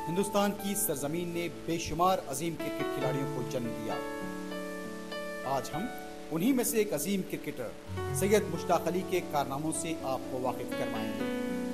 हिंदुस्तान की सरजमीन ने बेशुमार अजीम क्रिकेट खिलाड़ियों को जन्म दिया। आज हम उन्हीं में से एक अजीम क्रिकेटर सैयद मुश्ताक अली के कारनामों से आपको वाकिफ करवाएंगे।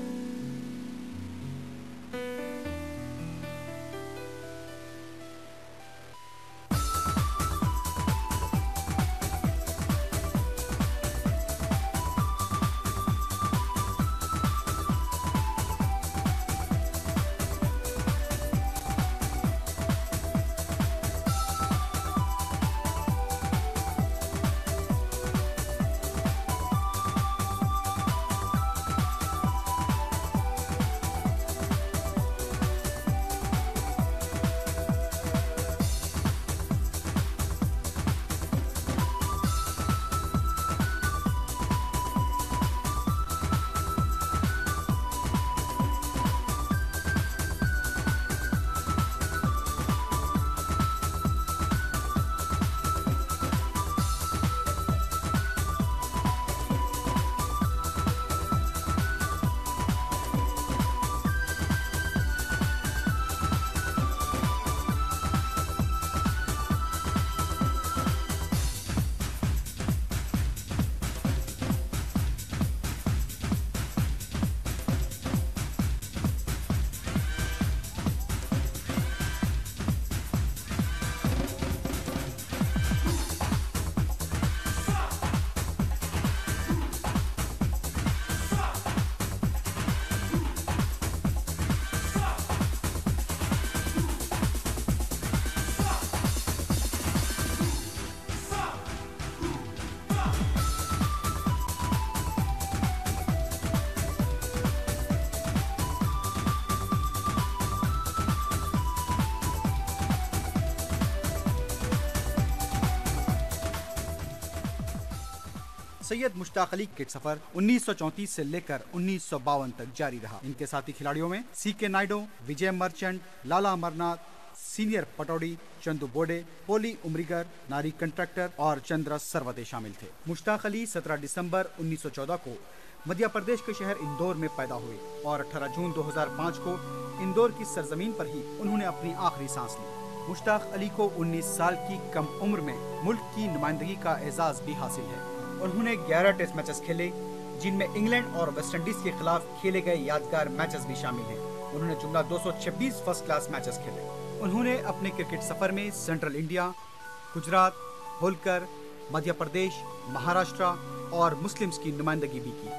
सैयद मुश्ताक अली क्रिकेट सफर 1934 से लेकर 1952 तक जारी रहा। इनके साथी खिलाड़ियों में C K Naidu, Vijay Merchant, Lala Amarnath, senior Pataudi, Chandu Borde, Polly Umrigar, Nari contractor और चंद्र सरवते शामिल थे। मुश्ताक अली 17 दिसंबर 1914 को मध्य प्रदेश के शहर इंदौर में पैदा हुए और 18 जून 2005 को इंदौर की सरजमीन पर ही उन्होंने अपनी आखिरी सांस ली। मुश्ताक अली को 19 साल की कम उम्र में मुल्क की नुमाइंदगी का एजाज भी हासिल है। उन्होंने 11 टेस्ट मैचेस खेले, जिनमें इंग्लैंड और वेस्टइंडीज के खिलाफ खेले गए यादगार मैचेस भी शामिल हैं। उन्होंने जुमला 226 फर्स्ट क्लास मैचेस खेले। उन्होंने अपने क्रिकेट सफर में सेंट्रल इंडिया, गुजरात, होलकर, मध्य प्रदेश, महाराष्ट्र और मुस्लिम्स की नुमाइंदगी भी की।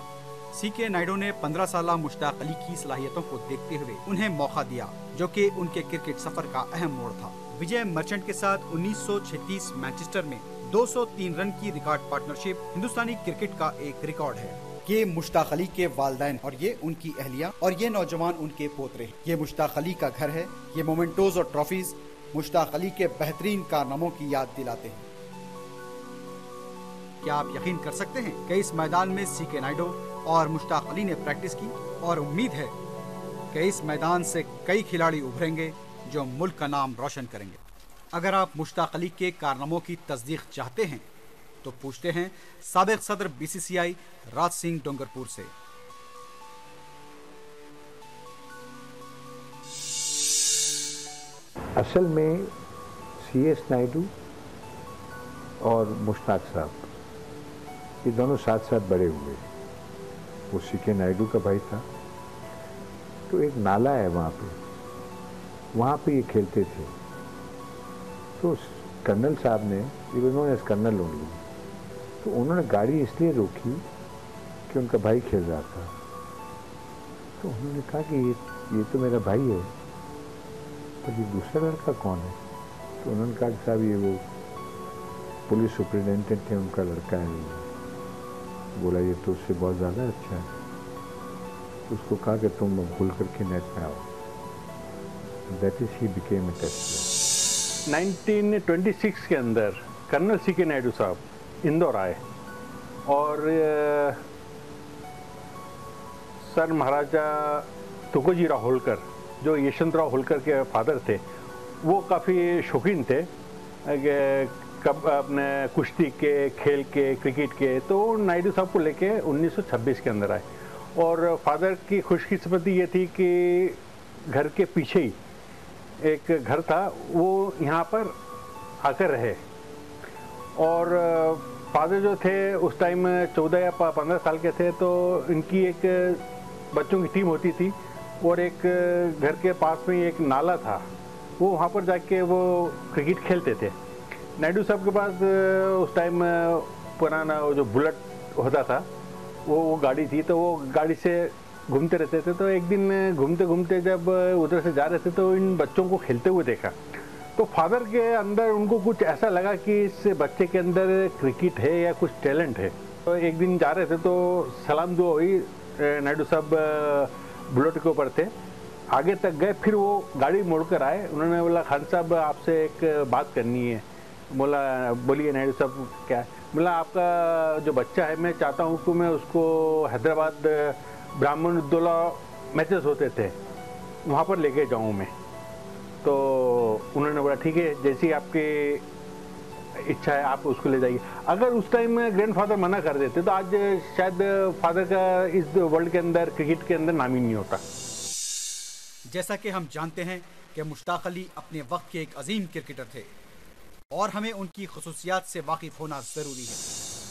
सीके नायडू ने 15 साल मुश्ताक अली की सलाहियतों को देखते हुए उन्हें मौका दिया, जो कि उनके क्रिकेट सफर का अहम मोड़ था। विजय मर्चेंट के साथ 1936 मैनचेस्टर में 203 रन की रिकॉर्ड पार्टनरशिप हिंदुस्तानी क्रिकेट का एक रिकॉर्ड है। ये मुश्ताक अली के वालिदैन और ये उनकी अहलिया और ये नौजवान उनके पोतरे। ये मुश्ताक अली का घर है। ये मोमेंटोज और ट्रॉफीज मुश्ताक अली के बेहतरीन कारनामों की याद दिलाते हैं। क्या आप यकीन कर सकते हैं कि इस मैदान में सीके नायडू और मुश्ताक अली ने प्रैक्टिस की और उम्मीद है कि इस मैदान से कई खिलाड़ी उभरेंगे जो मुल्क का नाम रोशन करेंगे। अगर आप मुश्ताक अली के कारनामों की तस्दीक चाहते हैं तो पूछते हैं साबिक सदर बीसीसीआई राज सिंह डोंगरपुर से। असल में CS नायडू और मुश्ताक साहब ये दोनों साथ साथ बड़े हुए। वो सीके नायडू का भाई था, तो एक नाला है वहाँ पे ये खेलते थे। तो कर्नल साहब ने, इन्होंने कर्नल ओनली, तो उन्होंने गाड़ी इसलिए रोकी कि उनका भाई खेल रहा था। तो उन्होंने कहा कि ये तो मेरा भाई है, पर ये दूसरा लड़का कौन है? तो उन्होंने कहा कि साहब ये वो पुलिस सुपरिटेंडेंट है, उनका लड़का है। बोला ये तो उससे बहुत ज़्यादा अच्छा है। तो उसको कहा कि तुम भूल करके नेट में आओ। That is he became a test. 1926 के अंदर कर्नल सीके नायडू साहब इंदौर आए और सर महाराजा तुकोजीराव होलकर, जो यशवंतराव होलकर के फादर थे, वो काफ़ी शौकीन थे कब अपने कुश्ती के, खेल के, क्रिकेट के। तो नायडू साहब को लेके 1926 के अंदर आए और फादर की खुशकिस्मती ये थी कि घर के पीछे ही एक घर था, वो यहाँ पर आकर रहे। और फादर जो थे उस टाइम 14 या 15 साल के थे, तो इनकी एक बच्चों की टीम होती थी और एक घर के पास में एक नाला था, वो वहाँ पर जाके वो क्रिकेट खेलते थे। नायडू साहब के पास उस टाइम पुराना वो जो बुलेट होता था वो गाड़ी थी, तो वो गाड़ी से घूमते रहते थे। तो एक दिन घूमते घूमते जब उधर से जा रहे थे तो इन बच्चों को खेलते हुए देखा, तो फादर के अंदर उनको कुछ ऐसा लगा कि इस बच्चे के अंदर क्रिकेट है या कुछ टैलेंट है। तो एक दिन जा रहे थे तो सलाम दुआ हुई, नायडू साहब बुलेट के ऊपर थे, आगे तक गए, फिर वो गाड़ी मोड़ कर आए। उन्होंने बोला खान साहब आपसे एक बात करनी है। बोला बोलिए नायडू साहब क्या है? बोला आपका जो बच्चा है मैं चाहता हूँ कि मैं उसको हैदराबाद ब्राह्मण उद्दौला मैचेस होते थे वहाँ पर लेके जाऊँ मैं। तो उन्होंने बोला ठीक है, जैसी आपकी इच्छा है आप उसको ले जाइए। अगर उस टाइम ग्रैंडफादर मना कर देते तो आज शायद फादर का इस वर्ल्ड के अंदर क्रिकेट के अंदर नाम ही नहीं होता। जैसा कि हम जानते हैं कि मुश्ताक अली अपने वक्त के एक अजीम क्रिकेटर थे और हमें उनकी खुसूसियात से वाकिफ होना जरूरी है।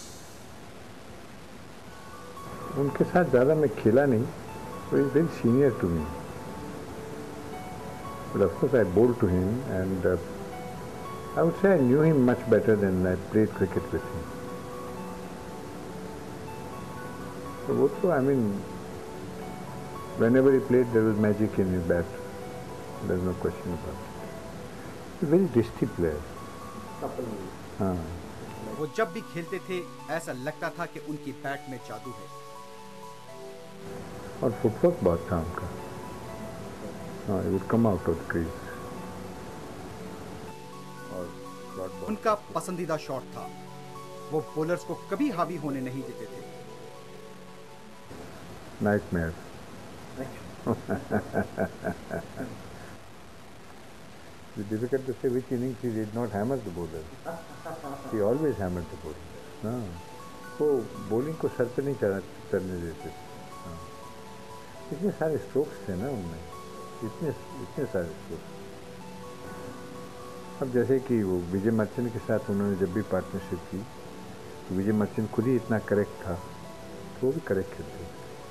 उनके साथ ज़्यादा मैं खेला नहीं, तो is very senior to me, but of course I bowled to him, and I would say I knew him much better than I played cricket with him. So what so I mean, whenever he played there was magic in his bat, there's no question about it. He's a very disty player. हाँ, वो जब भी खेलते थे ऐसा लगता था कि उनकी बैट में जादू है। और फुटवर्क बहुत था उनका। हाँ, he would come out of the crease. उनका पसंदीदा शॉट था, वो बॉलर्स को कभी हावी होने नहीं देते थे। Nightmare. It's difficult to say which innings he did not hammer the bowler. He always hammered the bowler. हाँ, वो bowling को सर पे नहीं चढ़ने देते थे। हाँ, इतने सारे स्ट्रोक्स थे ना उनमें, इतने सारे स्ट्रोक्स। अब जैसे कि वो विजय मर्चेंट के साथ उन्होंने जब भी पार्टनरशिप की, तो विजय मर्चेंट खुद ही इतना करेक्ट था, तो वो भी करेक्ट खेलते थे।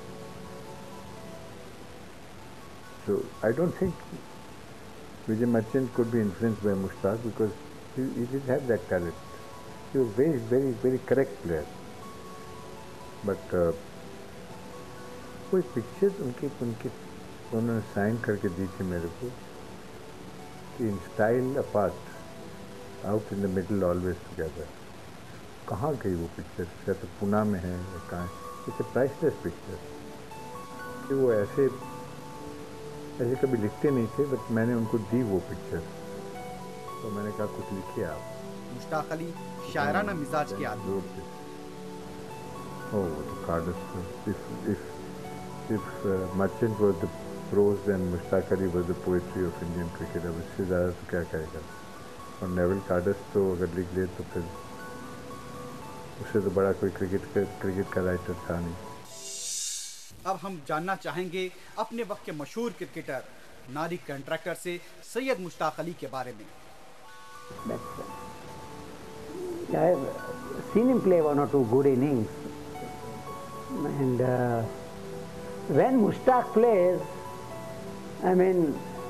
So I don't think Vijay Merchant could be influenced by Mushtaq because he didn't have that talent. He was very, very, very correct player. But कोई पिक्चर उनकी उन्होंने साइन करके दी थी मेरे को कि in style apart, out in the middle always together. कहाँ गई वो पिक्चर? शायद तो पुणे में है या कहाँ? इट्स ए प्राइसलेस पिक्चर कि वो ऐसे कभी लिखते नहीं थे, बट मैंने उनको दी वो पिक्चर, तो मैंने कहा कुछ लिखिए आप। मुश्ताक अली शायराना मिजाज के आदमी। Oh, the Cardiff. If Merchant was the prose, then Mushtaq Ali was the poetry of Indian cricket. अब इससे ज़्यादा तो क्या कहेगा? और नेवल कार्डस तो अगर लिख ले तो फिर उससे तो बड़ा कोई क्रिकेट का राइटर था नहीं। अब हम जानना चाहेंगे अपने वक्त के मशहूर क्रिकेटर नारी कंट्रैक्टर से सैयद मुश्ताक अली के बारे में। I have seen him play one or two good innings, and when Mushtaq plays, I mean,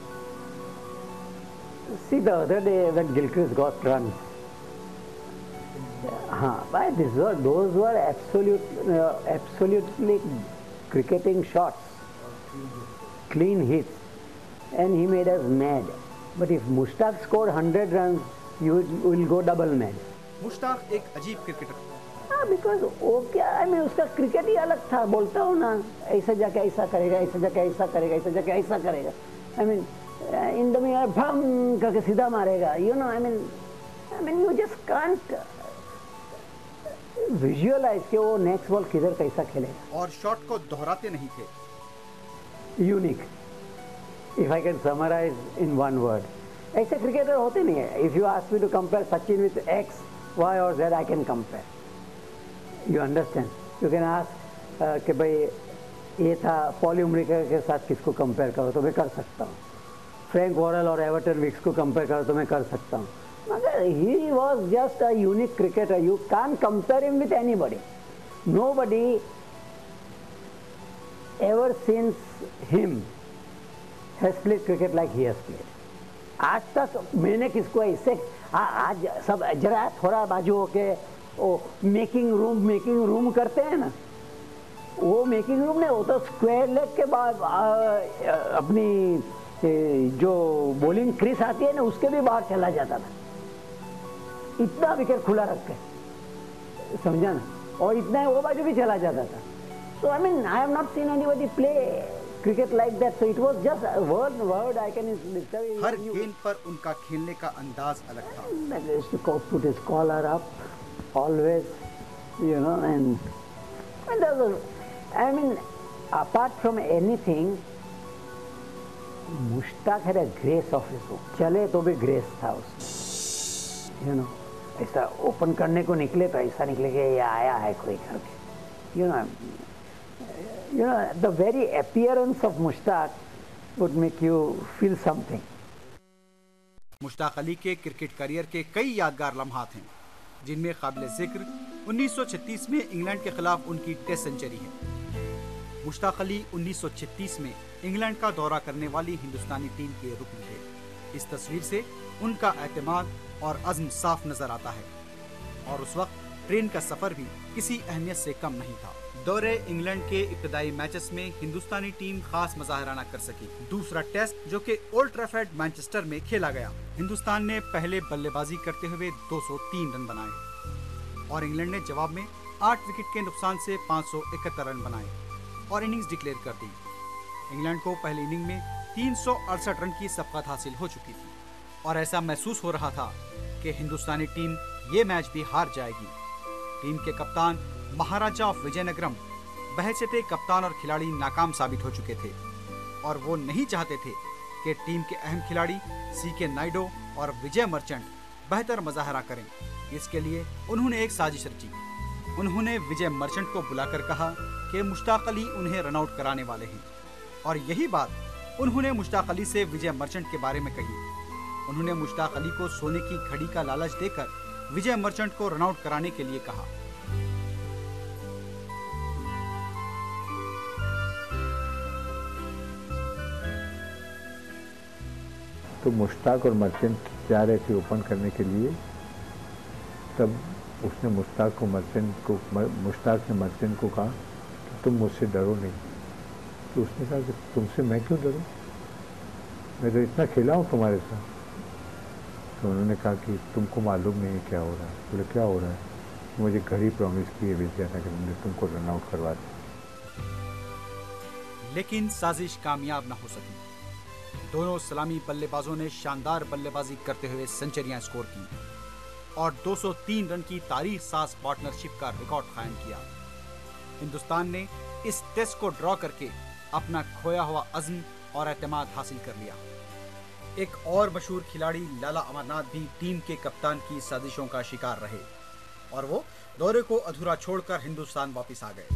see the other day when Gilchrist got runs, those were absolutely cricketing shots, clean hits, and he made us mad. But if Mushtaq scored 100 runs, you will go double mad. Mushtaq एक अजीब cricketer. हाँ, because वो क्या, I mean उसका cricket ही अलग था। बोलता हूँ ना, ऐसा जाके ऐसा करेगा, ऐसा जाके ऐसा करेगा, ऐसा जाके ऐसा करेगा। आई मीन इन द में भम करके सीधा मारेगा। You know, I mean you just can't visualise कि वो नेक्स्ट बॉल किधर कैसा खेलेगा। और शॉट को दोहराते नहीं थे। Unique, if I can summarise in one word, ऐसे क्रिकेटर होते नहीं है। If you ask me to compare Sachin with X, Y or Z, I can compare. You understand? You can ask कि भाई ये था पॉली उमरिका के साथ किसको कंपेयर करो तो मैं कर सकता हूँ, फ्रैंक वॉरेल और एवर्टन विक्स को कंपेयर करो तो मैं कर सकता हूँ, मगर he was just a unique cricketer, you can compare him with anybody, nobody ever since him has played cricket like he has played. आज तक मैंने किसको ऐसे आज सब जरा थोड़ा बाजू होके वो मेकिंग रूम करते हैं ना, वो मेकिंग रूम नहीं, वो तो स्क्वायर लेग के बाद अपनी जो बॉलिंग क्रीज आती है ना उसके भी बाहर चला जाता था, इतना विकेट खुला रख के, समझा ना, और इतना वो बाजू भी चला जाता था। So I mean I have not seen anybody play cricket like that, so it was just word I can discover. हर गेंद पर उनका खेलने का अंदाज अलग था। Put his collar up always, you know, and I mean, apart from anything, Mushtaq had a grace of his own. चले तो भी ग्रेस था उसमें, you know, ऐसा ओपन करने को निकले तो ऐसा निकले कि ये आया है कोई करके, you know, the very appearance of Mushtaq would make you feel something. Mushtaq Ali के क्रिकेट करियर के कई यादगार लम्हात हैं, जिनमें काबिल जिक्र 1936 में इंग्लैंड के खिलाफ उनकी टेस्ट सेंचुरी है। मुश्ताक अली 1936 में इंग्लैंड का दौरा करने वाली हिंदुस्तानी टीम के रुकन थे। इस तस्वीर से उनका एतमाद और अज़्म साफ नजर आता है, और उस वक्त ट्रेन का सफर भी किसी अहमियत से कम नहीं था। दौरे इंग्लैंड के इब्तदाई मैचेस में हिंदुस्तानी टीम खास मुजाहरा न कर सकी। दूसरा टेस्ट, जो कि ओल्ड ट्रैफर्ड मैनचेस्टर में खेला गया, हिंदुस्तान ने पहले बल्लेबाजी करते हुए 203 रन बनाए और इंग्लैंड ने जवाब में 8 विकेट के नुकसान से 571 रन बनाए और इनिंग्स डिक्लेयर कर दी। इंग्लैंड को पहली इनिंग में 368 रन की सबकत हासिल हो चुकी थी और ऐसा महसूस हो रहा था कि हिंदुस्तानी टीम ये मैच भी हार जाएगी। टीम के कप्तान महाराजा ऑफ विजयनगरम बहैसियत कप्तान और खिलाड़ी नाकाम साबित हो चुके थे और वो नहीं चाहते थे कि टीम के अहम खिलाड़ी सीके नायडू और विजय मर्चेंट बेहतर मुजाहरा करें। इसके लिए उन्होंने एक साजिश रची। उन्होंने विजय मर्चेंट को बुलाकर कहा कि मुश्ताक अली उन्हें रनआउट कराने वाले हैं, और यही बात उन्होंने मुश्ताक अली से विजय मर्चेंट के बारे में कही। उन्होंने मुश्ताक अली को सोने की घड़ी का लालच देकर विजय मर्चेंट को रनआउट कराने के लिए कहा। तो मुश्ताक और मर्चेंट जा रहे थे ओपन करने के लिए, तब उसने मुश्ताक ने मर्चेंट को कहा कि तुम मुझसे डरो नहीं। तो उसने कहा कि तुमसे मैं क्यों डरूं, मैं तो इतना खेला हूँ तुम्हारे साथ। तो उन्होंने कहा कि तुमको मालूम नहीं है क्या हो रहा है। बोले क्या हो रहा है? मुझे घड़ी प्रॉमिस की है विजय था कि मैंने तुमको रन आउट करवा दिया। लेकिन साजिश कामयाब न हो सकी। दोनों सलामी बल्लेबाजों ने शानदार बल्लेबाजी करते हुए सेंचुरियां स्कोर की और 203 रन की तारीख साज पार्टनरशिप का रिकॉर्ड कायम किया। हिंदुस्तान ने इस टेस्ट को ड्रॉ करके अपना खोया हुआ अज़्म और एतमाद हासिल कर लिया। एक और मशहूर खिलाड़ी लाला अमरनाथ भी टीम के कप्तान की साजिशों का शिकार रहे और वो दौरे को अधूरा छोड़कर हिंदुस्तान वापस आ गए।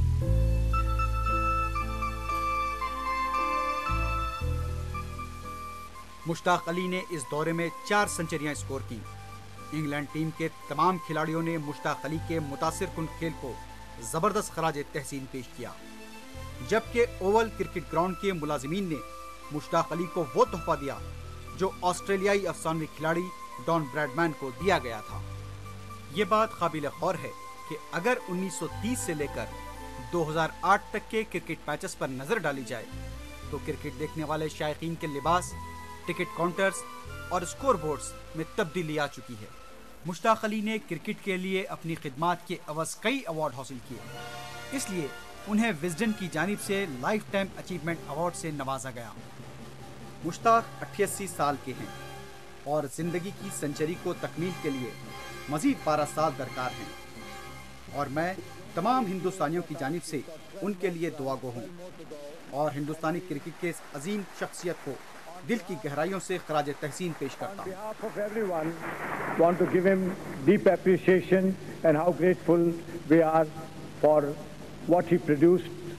मुश्ताक अली ने इस दौरे में 4 सेंचुरियां स्कोर की। इंग्लैंड टीम के तमाम खिलाड़ियों ने मुश्ताक अली के मुतासिर कुन खेल को जबरदस्त खराज तहसीन पेश किया, जबकि ओवल क्रिकेट ग्राउंड के मुलाजिमीन ने मुश्ताक अली को वो तोहफा दिया जो ऑस्ट्रेलियाई अफसानवी खिलाड़ी डॉन ब्रैडमैन को दिया गया था। ये बात काबिल गौर है कि अगर 1930 से लेकर 2008 तक के क्रिकेट मैचेस पर नजर डाली जाए तो क्रिकेट देखने वाले शायकीन के लिबास, टिकट काउंटर्स और स्कोर बोर्ड्स में तब्दीली आ चुकी है। मुश्ताक अली ने क्रिकेट के लिए अपनी खिदमात के अवज़ कई अवार्ड हासिल किए, इसलिए उन्हें विजडन की जानिब से लाइफ टाइम अचीवमेंट अवार्ड से नवाजा गया। मुश्ताक 88 साल के हैं और जिंदगी की सेंचुरी को तकमील के लिए मजीद 12 साल दरकार हैं और मैं तमाम हिंदुस्तानियों की जानिब से उनके लिए दुआगो हूँ और हिंदुस्तानी क्रिकेट के इस अजीम शख्सियत को दिल की गहराइयों से खराज तहसीन पेश करता हूँ। Want to give him deep appreciation and how grateful we are for what he produced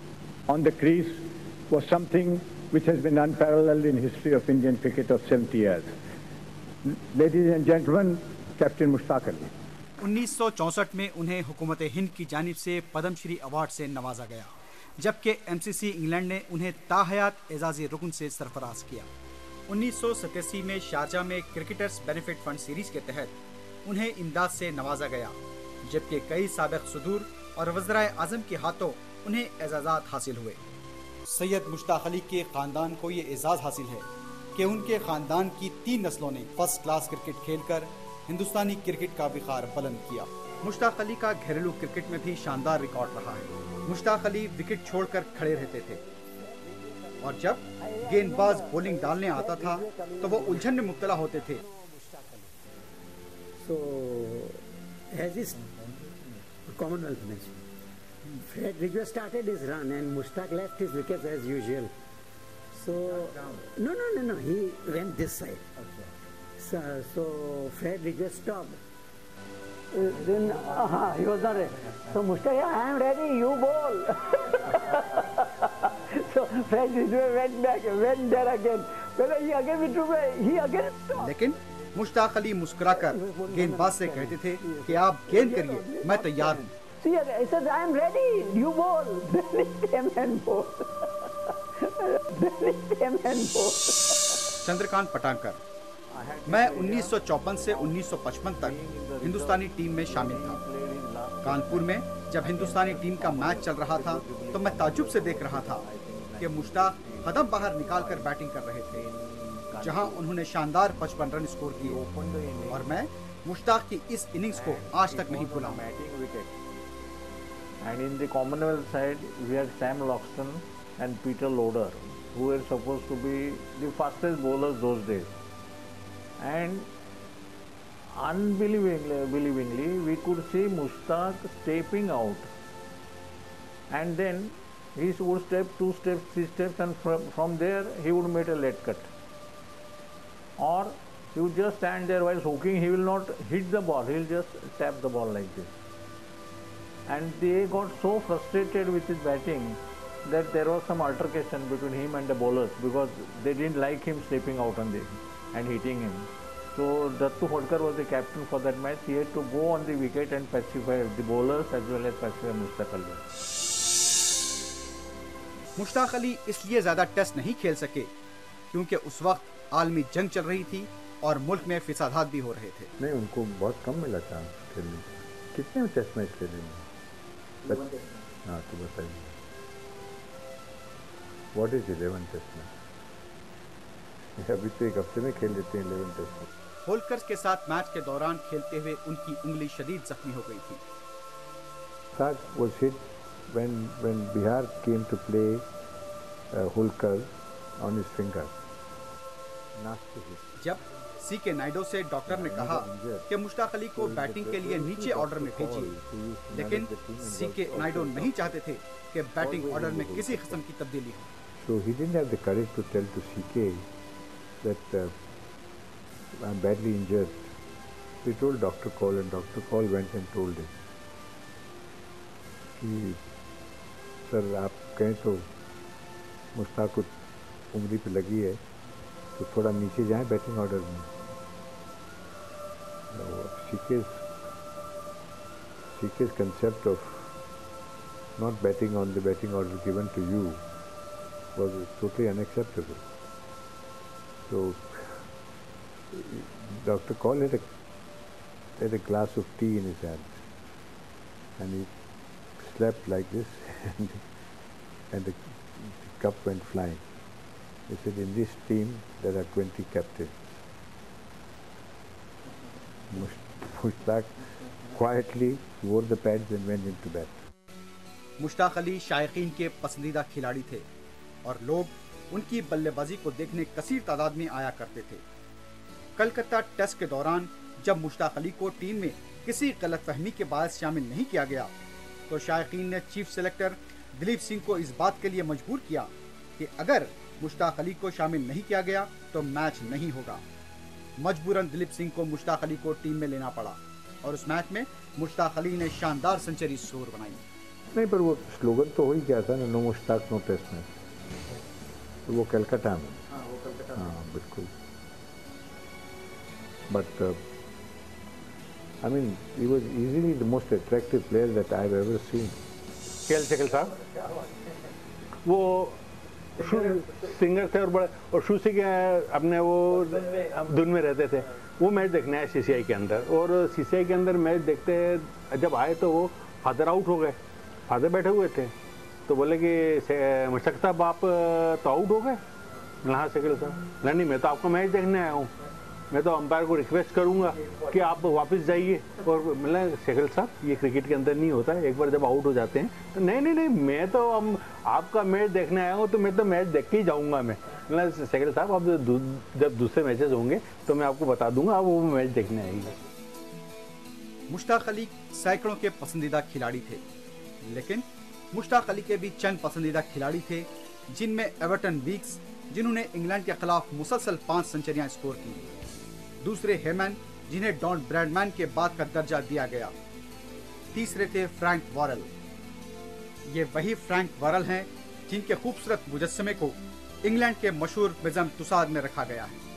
on the crease was something which has been unparalleled in history of Indian cricket of 70 years. Ladies and gentlemen, Captain Mushtaq Ali. 1964 में उन्हें हुकूमत हिंद की जानिब से Padmashri award से नवाजा गया, जबकि MCC इंग्लैंड ने उन्हें ताहयात एजाज़ी रुकन से सरफराज किया। 1987 में शारजा में क्रिकेटर्स बेनिफिट फंड सीरीज के तहत उन्हें इमदाद से नवाजा गया, जबकि कई साबिक सदूर और वज़राए आज़म के हाथों उन्हें एजाज़ात हासिल हुए। सैयद मुश्ताक अली के ख़ानदान को ये एजाज़ हासिल है कि उनके ख़ानदान की 3 नस्लों ने फर्स्ट क्लास क्रिकेट खेलकर हिंदुस्तानी क्रिकेट का विखार बुलंद किया। मुश्ताक अली का घरेलू क्रिकेट में भी शानदार रिकॉर्ड रहा है। मुश्ताक अली विकेट छोड़कर खड़े रहते थे और जब गेंदबाज बॉलिंग डालने आता था तो वो उलझन में मुब्तला होते थे। So, as is Commonwealth match, Fred Ridgway started his run and Mushtaq left his wickets as usual. So, no, he went this side. So Fred Ridgway stopped. Then he was not ready. So Mushtaq, I am ready, you bowl. So Fred Ridgway went back, went there again. Well, he again withdrew, he again stopped. लेकिन मुश्ताक अली मुस्कुराकर गेंदबाज से कहते थे कि आप गेंद करिए, मैं तैयार हूँ। See, I said, I am ready, you bowl. Then he came and bowled. Chandrakant पटांकर। मैं 1954 से 1955 तक हिंदुस्तानी टीम में शामिल था। कानपुर में जब हिंदुस्तानी टीम का मैच चल रहा था तो मैं ताज्जुब से देख रहा था कि मुश्ताक कदम बाहर निकालकर बैटिंग कर रहे थे, जहां उन्होंने शानदार 55 रन स्कोर किए और मैं मुश्ताक की इस इनिंग्स को आज तक नहीं भूला। And in the Commonwealth side, we had Sam Loxton and Peter Loader, who were supposed to be the fastest bowlers those days. And unbelievingly, we could see Mushtaq stepping out. And then he would step 2 steps, 3 steps, and from there he would make a leg cut. Or he would just stand there while hooking, he will not hit the ball, he will just tap the ball like this. And they got so frustrated with his batting that there was some altercation between him and the bowlers because they didn't like him stepping out on and hitting him. So Dattu Hodkar was the captain for that match. He had to go on the wicket and pacify the bowlers as well as pacify Mushtaq Ali. Mushtaq Ali इसलिए ज़्यादा test नहीं खेल सके क्योंकि उस वक्त आलमी जंग चल रही थी और मुल्क में फिसादात भी हो रहे थे। नहीं, उनको बहुत कम मिला चांस खेलने। कितने टेस्ट मैच खेले? हाँ, तो बताइए, व्हाट इज 11 टेस्ट मैच? अभी तो एक हफ्ते में खेल लेते हैं 11 टेस्ट मैच। होलकर के साथ मैच के दौरान खेलते हुए उनकी उंगली शदीद जख्मी हो गई थी। Mushtaq was hit when Bihar came to play Holkar on his finger. Nasty hit. जब CK नायडू से डॉक्टर ने कहा कि मुश्ताक अली को बैटिंग के लिए नीचे ऑर्डर में भेजिए, लेकिन CK नायडू नहीं चाहते थे कि बैटिंग ऑर्डर में किसी किस्म की तब्दीली हो। So he didn't have the courage to tell to CK that I'm badly injured. So he told Dr. Cole, and Dr. Cole went and told him कि सर आप कहें तो मुश्ताक को उंगली पे लगी है तो थोड़ा नीचे जाएं बैटिंग ऑर्डर में। CK's concept of not batting on the batting order given to you was totally unacceptable. So Dr. Cole had a glass of tea in his hand and he slept like this and the cup went flying. He said, in this team there are 20 captains. Mushtaq quietly wore the pads and went into bat. Mushtaq Ali शायकीन के पसंदीदा खिलाड़ी थे और लोग उनकी बल्लेबाजी को देखने कसीर तादाद में आया करते थे। कलकत्ता टेस्ट के दौरान जब मुश्ताक अली को टीम में किसी गलतफहमी के बाद शामिल नहीं किया गया तो शायकीन ने चीफ सेलेक्टर दिलीप सिंह को इस बात के लिए मजबूर किया कि अगर मुश्ताक अली को शामिल नहीं किया गया तो मैच नहीं होगा। मजबूरन दिलीप सिंह को मुश्ताक अली को टीम में लेना पड़ा और उस मैच में मुश्ताक अली ने शानदार सेंचुरी स्कोर बनाई। नहीं, पर वो स्लोगन तो हो ही गया था ना, no Mushtaq no test match. तो वो कलकत्ता में, हाँ बिल्कुल। But I mean he was easily the most attractive player that I have ever seen. KL Shekhar साहब वो सिंगर थे और बड़े, और शुरू से अपने वो धुन में रहते थे। वो मैच देखने आए सीसीआई के अंदर, और सीसीआई के अंदर मैच देखते जब आए तो वो फादर आउट हो गए। फादर बैठे हुए थे तो बोले कि मुश्ताक साहब आप तो आउट हो गए। हाँ शेखर साहब, नहीं मैं तो आपका मैच देखने आया हूँ, मैं तो अंपायर को रिक्वेस्ट करूंगा कि आप वापस जाइए। और मतलब शेखर साहब ये क्रिकेट के अंदर नहीं होता है, एक बार जब आउट हो जाते हैं तो नहीं मैं तो आपका मैच देखने आया हूँ तो मैं तो मैच देख के ही जाऊंगा। मैं मतलब शेखर साहब आप जब दूसरे मैचेस होंगे तो मैं आपको बता दूंगा, आप वो मैच देखने आएंगे। मुश्ताक अली सैकड़ों के पसंदीदा खिलाड़ी थे, लेकिन मुश्ताक अली के भी चंद पसंदीदा खिलाड़ी थे जिनमें एवर्टन वीक्स, जिन्होंने इंग्लैंड के खिलाफ मुसलसल 5 सेंचुरियां स्कोर की। दूसरे हेमन, जिन्हें डॉन ब्रैडमैन के बाद का दर्जा दिया गया। तीसरे थे फ्रैंक वॉरेल। ये वही फ्रैंक वॉरेल हैं जिनके खूबसूरत मुजस्समे को इंग्लैंड के मशहूर म्यूजियम तुसाद में रखा गया है।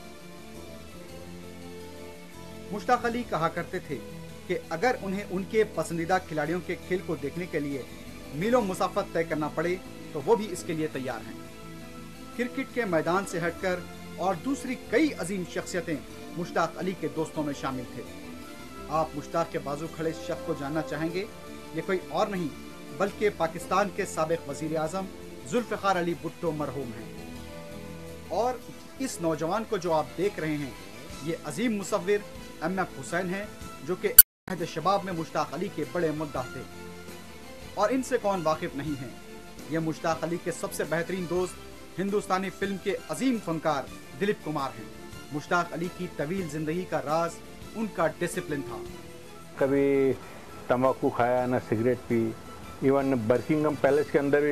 मुश्ताक अली कहा करते थे कि अगर उन्हें उनके पसंदीदा खिलाड़ियों के खेल को देखने के लिए मीलों मुसाफत तय करना पड़े तो वो भी इसके लिए तैयार हैं। क्रिकेट के मैदान से हटकर और दूसरी कई अजीम शख्सियतें मुश्ताक अली के दोस्तों में शामिल थे। आप मुश्ताक के बाजू खड़े शख्स को जानना चाहेंगे, ये कोई और नहीं बल्कि पाकिस्तान के साबिक वजीर आजम जुल्फ़िकार अली भुट्टो मरहूम हैं। और इस नौजवान को जो आप देख रहे हैं, ये अजीम मुसव्विर MF हुसैन हैं, जो कि अहद शबाब में मुश्ताक अली के बड़े मुद्दा थे। और इनसे कौन वाकिफ नहीं है, ये मुश्ताक अली के सबसे बेहतरीन दोस्त हिंदुस्तानी फिल्म के अजीम फनकार दिलीप कुमार हैं। मुश्ताक अली की तवील जिंदगी का राज उनका डिसिप्लिन था। कभी तंबाकू खाया ना सिगरेट पी। इवन बर्किंगम पैलेस के अंदर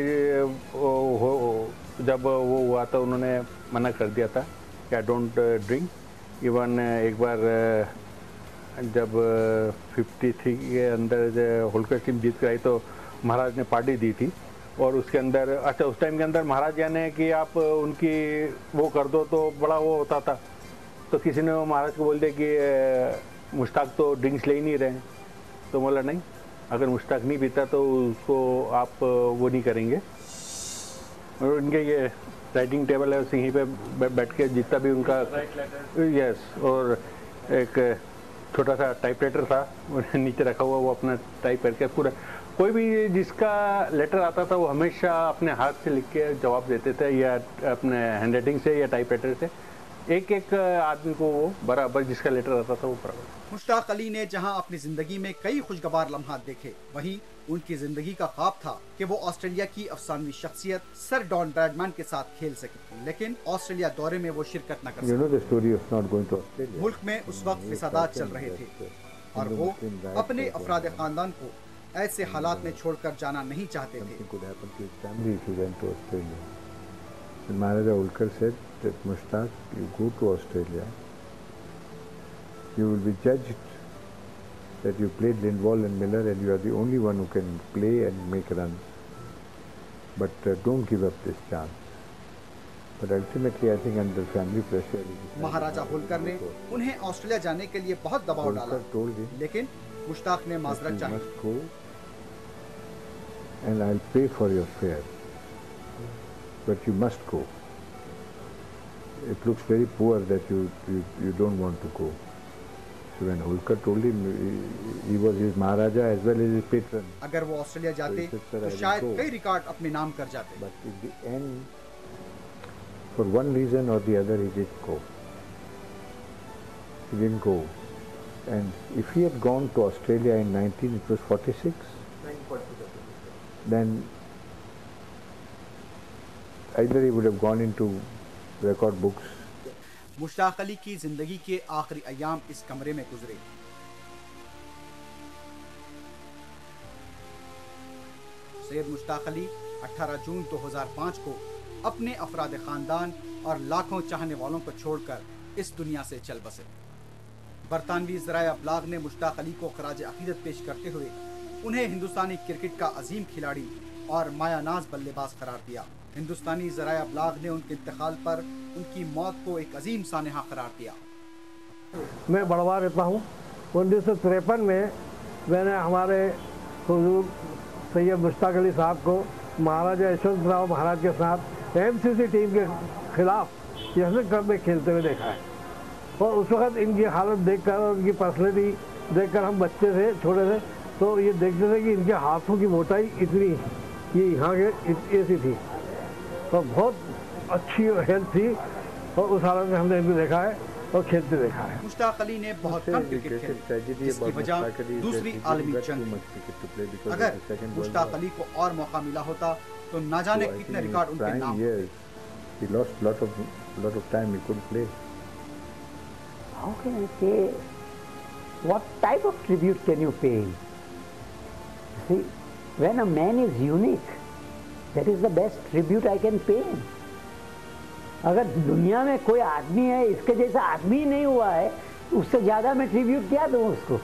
जब वो हुआ था उन्होंने मना कर दिया था कि आई डोंट ड्रिंक। इवन एक बार जब 53 के अंदर होलकर टीम जीत कर आई तो महाराज ने पार्टी दी थी, और उसके अंदर अच्छा उस टाइम के अंदर महाराज यानी कि आप उनकी वो कर दो तो बड़ा वो होता था। तो किसी ने महाराज को बोल दिया कि मुश्ताक तो ड्रिंक्स ले ही नहीं रहे हैं। तो बोला नहीं, अगर मुश्ताक नहीं पीता तो उसको आप वो नहीं करेंगे। और उनके ये राइटिंग टेबल है, यहीं पे बैठ के जितना भी उनका यस, और एक छोटा सा टाइपराइटर था नीचे रखा हुआ, वो अपना टाइप करके पूरा कोई भी जिसका लेटर आता था वो हमेशा अपने हाथ से लिख के जवाब देते थे, या अपने हैंडराइटिंग से या टाइपराइटर से। एक एक आदमी को वो बराबर जिसका लेटर आता था वो बराबर। मुश्ताक अली ने जहां अपनी जिंदगी में कई खुशगवार लम्हात देखे, वहीं उनकी जिंदगी का ख्वाब था कि वो ऑस्ट्रेलिया की अफसानवी शख्सियत सर डॉन ब्रैडमैन के साथ खेल सके, लेकिन ऑस्ट्रेलिया दौरे में वो शिरकत न कर सके। मुल्क में उस वक्त फिसादात चल रहे थे और वो अपने अफराद खानदान को ऐसे हालात में छोड़कर जाना नहीं चाहते थे। Maharaja Holkar said that Mushtaq, you go to Australia, you will be judged that you played Lindwall and Miller and you are the only one who can play and make runs. But don't give up this chance. But ultimately, I think under family pressure, महाराजा होलकर ने उन्हें Australia जाने के लिए बहुत दबाव डाला, लेकिन मुश्ताक ने माजरत चाही। must go and I'll pay for your fare. But you must go. It looks very poor that you don't want to go. So when Holkar told him, he was his Maharaja as well as his patron. अगर वो Australia जाते तो शायद कई record अपने नाम कर जाते। But in the end, for one reason or the other, he didn't go. He didn't go. And if he had gone to Australia in 1946, then either he would have gone into record books. Mushtaq Ali की जिंदगी के आखिरी अयाम इस कमरे में गुजरे। सैयद मुश्ताक अली 18 जून 2005 को अपने अफराद खानदान और लाखों चाहने वालों को छोड़कर इस दुनिया से चल बसे। बरतानवी ज़राए अबलाग ने मुश्ताक अली को खराज अकीदत पेश करते हुए उन्हें हिंदुस्तानी क्रिकेट का अजीम खिलाड़ी और मायानाज बल्लेबाज करार दिया। हिंदुस्तानी ज़राए अबलाग ने उनके इंतकाल पर उनकी मौत को एक अजीम सानहा करार दिया। मैं बड़वा रहता हूँ। 1953 में मैंने हमारे हुजूर सैयद मुश्ताक अली साहब को महाराजा यशवंतराव महाराज के साथ एमसीसी टीम के खिलाफ यशवंत क्लब में खेलते हुए देखा है। और उस वक्त इनकी हालत देखकर और उनकी पर्सनैलिटी देखकर, हम बच्चे थे, छोटे थे, तो ये देखते थे कि इनके हाथों की मोटाई इतनी, ये यहाँ के ऐसी थी, तो बहुत अच्छी हेल्थ थी। और उस हालत में हमने इनको देखा है और खेलते देखा है। मुश्ताक अली ने बहुत कम क्रिकेट खेली, जिसकी वजह दूसरी आलमी जंग थी। अगर मुश्ताक अली को और मौका मिला होता तो न जाने कितने रिकॉर्ड उनके नाम होते। He lost lot of time. He couldn't play. How can I say? What type of tribute can you pay? See, when a man is unique, that is the best tribute I can pay him. अगर दुनिया में कोई आदमी है, इसके जैसा आदमी नहीं हुआ है, उससे ज्यादा मैं ट्रिब्यूट क्या दूं उसको।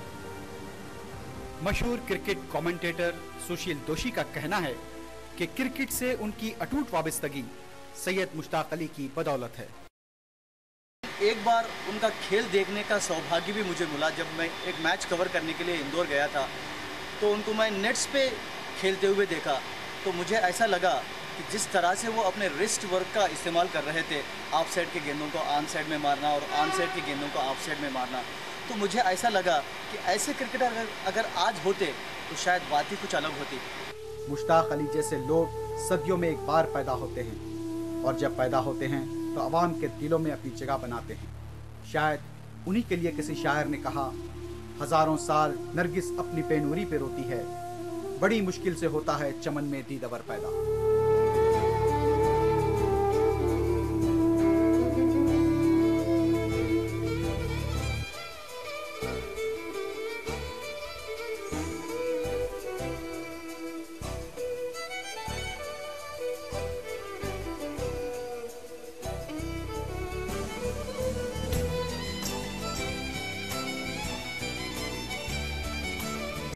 मशहूर क्रिकेट कमेंटेटर सुशील दोशी का कहना है कि क्रिकेट से उनकी अटूट वाबस्तगी सैयद मुश्ताक अली की बदौलत है। एक बार उनका खेल देखने का सौभाग्य भी मुझे मिला। जब मैं एक मैच कवर करने के लिए इंदौर गया था तो उनको मैं नेट्स पे खेलते हुए देखा, तो मुझे ऐसा लगा कि जिस तरह से वो अपने रिस्ट वर्क का इस्तेमाल कर रहे थे, ऑफ साइड के गेंदों को ऑन साइड में मारना और ऑन साइड के गेंदों को ऑफ साइड में मारना, तो मुझे ऐसा लगा कि ऐसे क्रिकेटर अगर आज होते तो शायद बात ही कुछ अलग होती। मुश्ताक अली जैसे लोग सदियों में एक बार पैदा होते हैं और जब पैदा होते हैं तो अवाम के दिलों में अपनी जगह बनाते हैं। शायद उन्हीं के लिए किसी शायर ने कहा, हजारों साल नरगिस अपनी बेनूरी पे रोती है, बड़ी मुश्किल से होता है चमन में दीदवर पैदा।